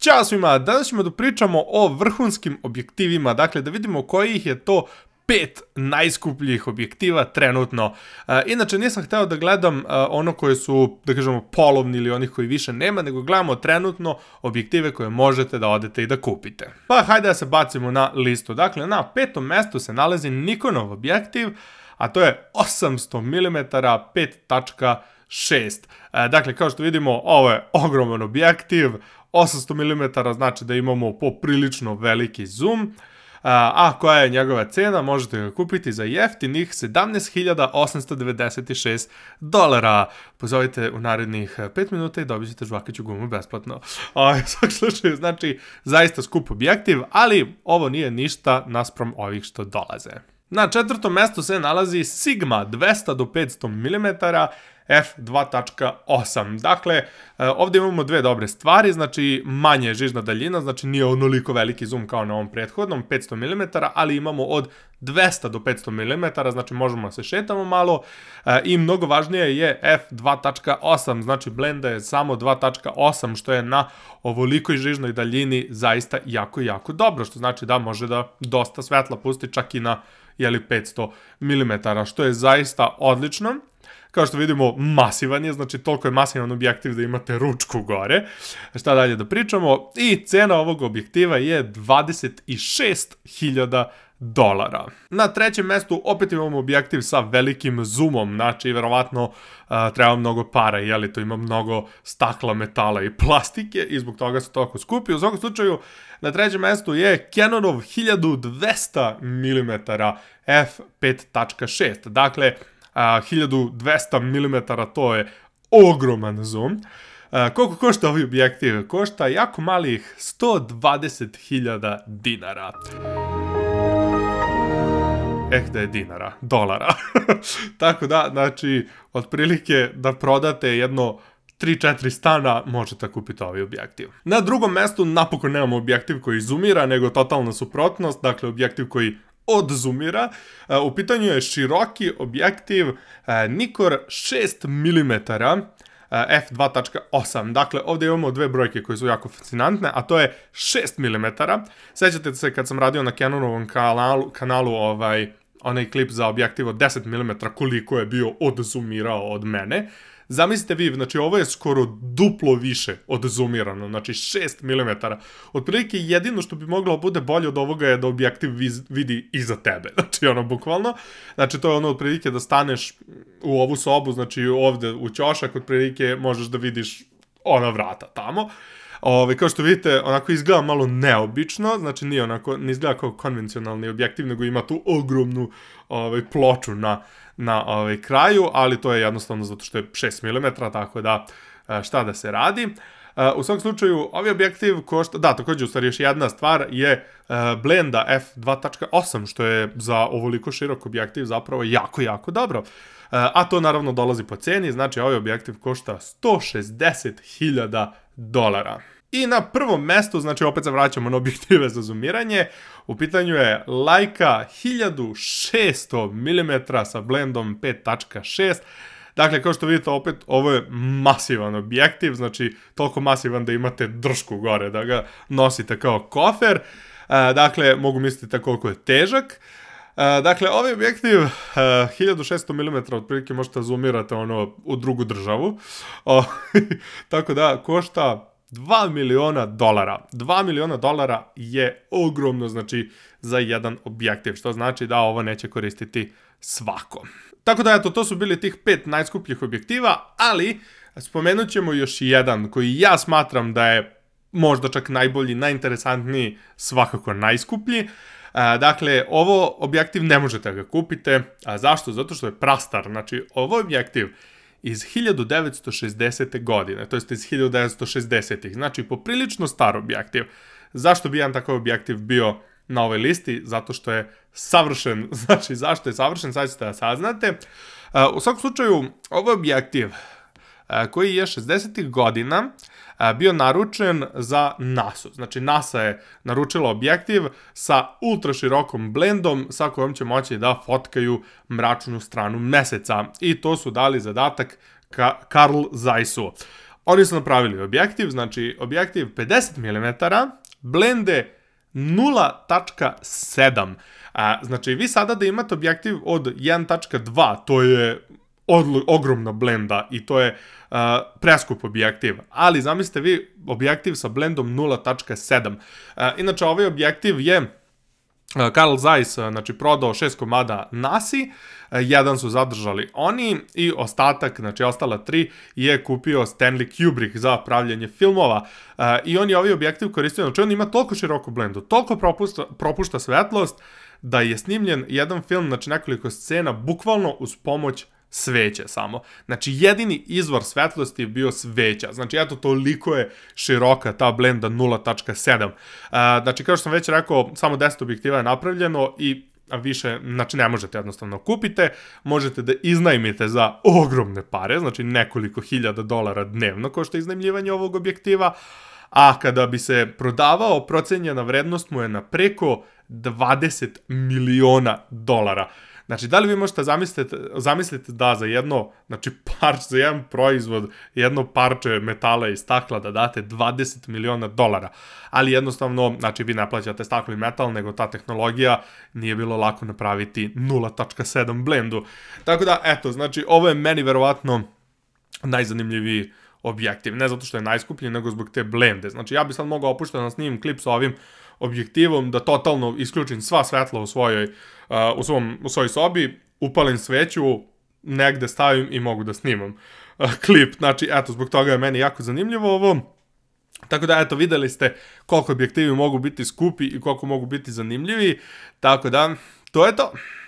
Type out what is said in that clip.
Ćao svima, danas ćemo da pričamo o vrhunskim objektivima, dakle da vidimo kojih je to 5 najskupljih objektiva trenutno. Inače nisam hteo da gledam ono koje su, da kažemo, polovni ili onih koji više nema, nego gledamo trenutno objektive koje možete da odete i da kupite. Pa hajde da se bacimo na listu. Dakle, na 5. mestu se nalazi Nikonov objektiv, a to je 800 mm 5.6. Dakle, kao što vidimo, ovo je ogroman objektiv. 800 mm znači da imamo poprilično veliki zoom. A koja je njegova cena? Možete ga kupiti za jeftinih $17.896. Pozovite u narednih 5 minuta i dobit ćete žvakaću gumu besplatno. U svakom slučaju, znači, zaista skup objektiv, ali ovo nije ništa naspram ovih što dolaze. Na 4. mestu se nalazi Sigma 200 do 500 mm f2.8. Dakle, ovdje imamo dve dobre stvari, znači manje je žižna daljina, znači nije onoliko veliki zoom kao na ovom prethodnom, 500 mm, ali imamo od 200 do 500 mm, znači možemo da se šetamo malo i mnogo važnije je f2.8, znači blenda je samo 2.8, što je na ovolikoj žižnoj daljini zaista jako dobro, što znači da može da dosta svetla pusti čak i na 500 mm, što je zaista odlično. Kao što vidimo, masivan je, znači toliko je masivan objektiv da imate ručku gore. Šta dalje da pričamo? I cena ovog objektiva je $26.000. Na 3. mestu opet imamo objektiv sa velikim zoomom, znači verovatno treba mnogo para, jeli to ima mnogo stakla, metala i plastike i zbog toga se toliko skupi. U svakom slučaju, na 3. mestu je Canonov 1200 mm f5.6. Dakle, 1200 mm, to je ogroman zoom. Koliko košta ovi objektiv? Košta jako malih $120.000. Da je dinara, dolara. Tako da, znači, otprilike da prodate jedno 3-4 stana možete kupiti ovaj objektiv. Na 2. mestu napokon nemamo objektiv koji zoomira, nego totalna suprotnost, dakle objektiv koji odzumira. U pitanju je široki objektiv Nikkor 6 mm f2.8. Dakle, ovdje imamo dve brojke koje su jako fascinantne, a to je 6 mm. Sećate se kad sam radio na Canonovom kanalu onaj klip za objektiv od 10 mm koliko je bio odzoomirao od mene. Zamislite vi, znači ovo je skoro duplo više odzoomirano, znači 6 mm. Otprilike jedino što bi moglo bude bolje od ovoga je da objektiv vidi iza tebe, znači ono bukvalno. Znači to je ono otprilike da staneš u ovu sobu, znači ovde u ćošak, otprilike možeš da vidiš ona vrata tamo. Kao što vidite, onako izgleda malo neobično, znači nije onako, ne izgleda kao konvencionalni objektiv, nego ima tu ogromnu ploču na kraju, ali to je jednostavno zato što je 6 mm, tako da šta da se radi. U svakom slučaju, ovaj objektiv košta, da, također, u stvari još jedna stvar je blenda f2.8, što je za ovoliko širok objektiv zapravo jako dobro. A to naravno dolazi po ceni, znači ovaj objektiv košta $160.000. I na 1. mestu, znači opet se vraćamo na objektive za zoomiranje, u pitanju je Leica 1600 mm sa blendom 5.6. Dakle, kao što vidite, opet, ovo je masivan objektiv, znači toliko masivan da imate dršku gore, da ga nosite kao kofer. Dakle, mogu misliti koliko je težak. Dakle, ovaj objektiv 1600 mm otprilike možete zoomirati u drugu državu. Tako da, košta $2 miliona. $2 miliona je ogromno, znači, za jedan objektiv, što znači da ovo neće koristiti svako. Tako da, eto, to su bili tih 5 najskupljih objektiva, ali spomenut ćemo još jedan koji ja smatram da je možda čak najbolji, najinteresantniji, svakako najskuplji. Dakle, ovo objektiv ne možete ga kupite. Zašto? Zato što je prastar. Znači, ovo objektiv iz 1960. godine, to jest iz 1960-ih, znači poprilično star objektiv. Zašto bi jedan takav objektiv bio na ovoj listi? Zato što je savršen. Znači, zašto je savršen, sad ćete da saznate. U svakom slučaju, ovo je objektiv koji je 60-ih godina bio naručen za NASA. Znači, NASA je naručila objektiv sa ultra širokom blendom sa kojom će moći da fotkaju mračnu stranu meseca. I to su dali zadatak Carl Zeissu. oni su napravili objektiv, znači objektiv 50 mm, blende 0.7. Znači, vi sada da imate objektiv od 1.2, to je ogromna blenda i to je preskup objektiv, ali zamislite vi objektiv sa blendom 0.7. Inače, ovaj objektiv je Carl Zeiss, znači, prodao 6 komada Nasi, jedan su zadržali oni i ostatak, znači ostala 3, je kupio Stanley Kubrick za pravljanje filmova i on je ovaj objektiv koristio, znači on ima toliko široku blendu, toliko propušta svetlost da je snimljen jedan film, znači nekoliko scena, bukvalno uz pomoć sveće samo. Znači, jedini izvor svetlosti je bio sveća. Znači, eto, toliko je široka ta blenda 0.7. Znači, kao što sam već rekao, samo 10 objektiva je napravljeno i više, znači, ne možete jednostavno kupite, možete da iznajmite za ogromne pare, znači nekoliko hiljada dolara dnevno košta iznajmljivanje ovog objektiva, a kada bi se prodavao, procenjena vrednost mu je na preko 20 miliona dolara. Znači, da li vi možete zamisliti da za jedno, znači, za jedan proizvod, jedno parče metala i stakla da date 20 miliona dolara, ali jednostavno, znači, vi ne plaćate staklo i metal, nego ta tehnologija nije bilo lako napraviti 0.7 blendu. Tako da, eto, znači, ovo je meni verovatno najzanimljiviji objektiv, ne zato što je najskuplji, nego zbog te blende. Znači, ja bi sad mogao opušteno da snimim klip sa ovim objektivom, da totalno isključim sva svetla u svojoj sobi, upalim sveću, negde stavim i mogu da snimam klip. Znači, eto, zbog toga je meni jako zanimljivo ovo. Tako da, eto, videli ste koliko objektivi mogu biti skupi i koliko mogu biti zanimljivi. Tako da, to je to.